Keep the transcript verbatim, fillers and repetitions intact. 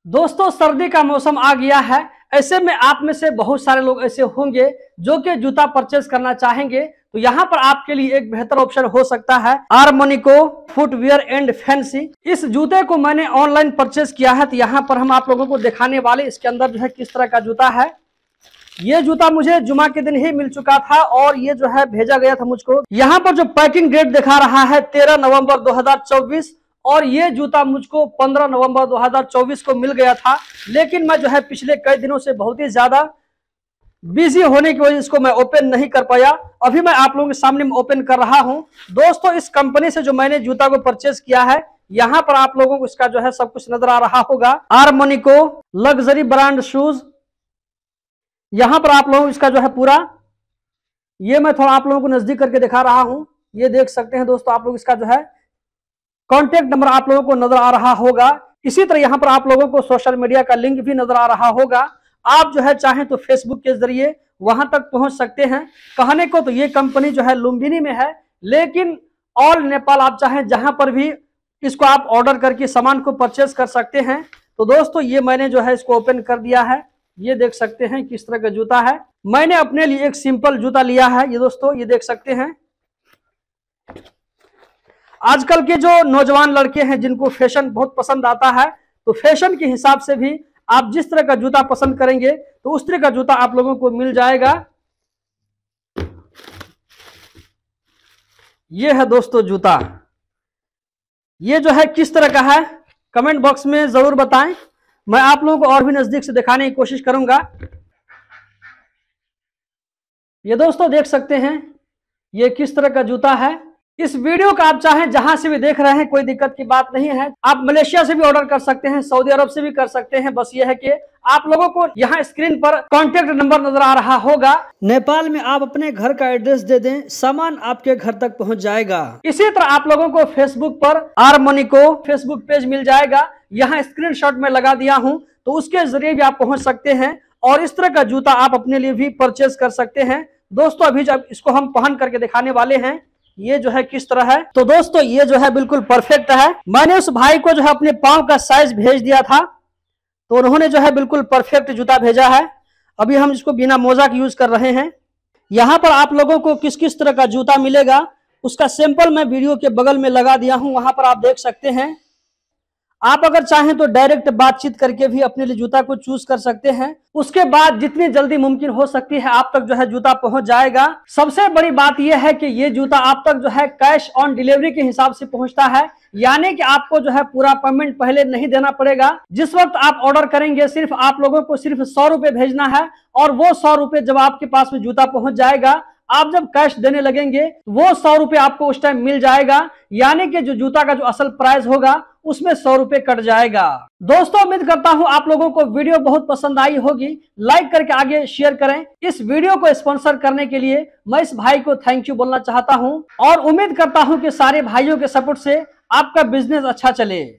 दोस्तों सर्दी का मौसम आ गया है। ऐसे में आप में से बहुत सारे लोग ऐसे होंगे जो कि जूता परचेज करना चाहेंगे, तो यहाँ पर आपके लिए एक बेहतर ऑप्शन हो सकता है आर्मोनिको फुटवियर एंड फैंसी। इस जूते को मैंने ऑनलाइन परचेज किया है, तो यहाँ पर हम आप लोगों को दिखाने वाले इसके अंदर जो है किस तरह का जूता है। ये जूता मुझे जुमा के दिन ही मिल चुका था और ये जो है भेजा गया था मुझको। यहाँ पर जो पैकिंग डेट दिखा रहा है तेरह नवंबर दो हजार चौबीस, और ये जूता मुझको पंद्रह नवंबर दो हजार चौबीस को मिल गया था। लेकिन मैं जो है पिछले कई दिनों से बहुत ही ज्यादा बिजी होने की वजह से इसको मैं ओपन नहीं कर पाया। अभी मैं आप लोगों के सामने ओपन कर रहा हूं। दोस्तों इस कंपनी से जो मैंने जूता को परचेज किया है, यहाँ पर आप लोगों को इसका जो है सब कुछ नजर आ रहा होगा। आर्मोनिको लग्जरी ब्रांड शूज, यहाँ पर आप लोगों इसका जो है पूरा, ये मैं थोड़ा आप लोगों को नजदीक करके दिखा रहा हूं। ये देख सकते हैं दोस्तों आप लोग, इसका जो है कॉन्टेक्ट नंबर आप लोगों को नजर आ रहा होगा। इसी तरह यहाँ पर आप लोगों को सोशल मीडिया का लिंक भी नजर आ रहा होगा। आप जो है चाहें तो फेसबुक के जरिए वहां तक पहुंच सकते हैं। कहने को तो ये कंपनी जो है लुम्बिनी में है, लेकिन ऑल नेपाल आप चाहें जहां पर भी इसको आप ऑर्डर करके सामान को परचेज कर सकते हैं। तो दोस्तों ये मैंने जो है इसको ओपन कर दिया है। ये देख सकते हैं किस तरह का जूता है। मैंने अपने लिए एक सिंपल जूता लिया है। ये दोस्तों ये देख सकते हैं, आजकल के जो नौजवान लड़के हैं जिनको फैशन बहुत पसंद आता है, तो फैशन के हिसाब से भी आप जिस तरह का जूता पसंद करेंगे तो उस तरह का जूता आप लोगों को मिल जाएगा। ये है दोस्तों जूता। ये जो है किस तरह का है कमेंट बॉक्स में जरूर बताएं। मैं आप लोगों को और भी नजदीक से दिखाने की कोशिश करूंगा। ये दोस्तों देख सकते हैं ये किस तरह का जूता है। इस वीडियो का आप चाहें जहां से भी देख रहे हैं कोई दिक्कत की बात नहीं है। आप मलेशिया से भी ऑर्डर कर सकते हैं, सऊदी अरब से भी कर सकते हैं। बस ये है कि आप लोगों को यहाँ स्क्रीन पर कॉन्टेक्ट नंबर नजर आ रहा होगा। नेपाल में आप अपने घर का एड्रेस दे दें, सामान आपके घर तक पहुंच जाएगा। इसी तरह आप लोगों को फेसबुक पर आर्मोनिको फेसबुक पेज मिल जाएगा। यहाँ स्क्रीनशॉट में लगा दिया हूँ, तो उसके जरिए भी आप पहुंच सकते हैं और इस तरह का जूता आप अपने लिए भी परचेज कर सकते हैं। दोस्तों अभी जब इसको हम पहन करके दिखाने वाले हैं, ये जो है किस तरह है। तो दोस्तों ये जो है बिल्कुल परफेक्ट है। मैंने उस भाई को जो है अपने पांव का साइज भेज दिया था, तो उन्होंने जो है बिल्कुल परफेक्ट जूता भेजा है। अभी हम इसको बिना मोजा के यूज कर रहे हैं। यहाँ पर आप लोगों को किस किस तरह का जूता मिलेगा उसका सैंपल मैं वीडियो के बगल में लगा दिया हूँ, वहां पर आप देख सकते हैं। आप अगर चाहें तो डायरेक्ट बातचीत करके भी अपने लिए जूता को चूज कर सकते हैं। उसके बाद जितनी जल्दी मुमकिन हो सकती है आप तक जो है जूता पहुंच जाएगा। सबसे बड़ी बात यह है कि ये जूता आप तक जो है कैश ऑन डिलीवरी के हिसाब से पहुंचता है, यानी कि आपको जो है पूरा पेमेंट पहले नहीं देना पड़ेगा। जिस वक्त आप ऑर्डर करेंगे सिर्फ आप लोगों को सिर्फ सौ रुपए भेजना है, और वो सौ रुपए जब आपके पास में जूता पहुंच जाएगा, आप जब कैश देने लगेंगे वो सौ रुपए आपको उस टाइम मिल जाएगा, यानी कि जो जूता का जो असल प्राइस होगा उसमें सौ रुपए कट जाएगा। दोस्तों उम्मीद करता हूं आप लोगों को वीडियो बहुत पसंद आई होगी। लाइक करके आगे शेयर करें। इस वीडियो को स्पॉन्सर करने के लिए मैं इस भाई को थैंक यू बोलना चाहता हूं, और उम्मीद करता हूं कि सारे भाइयों के सपोर्ट से आपका बिजनेस अच्छा चले।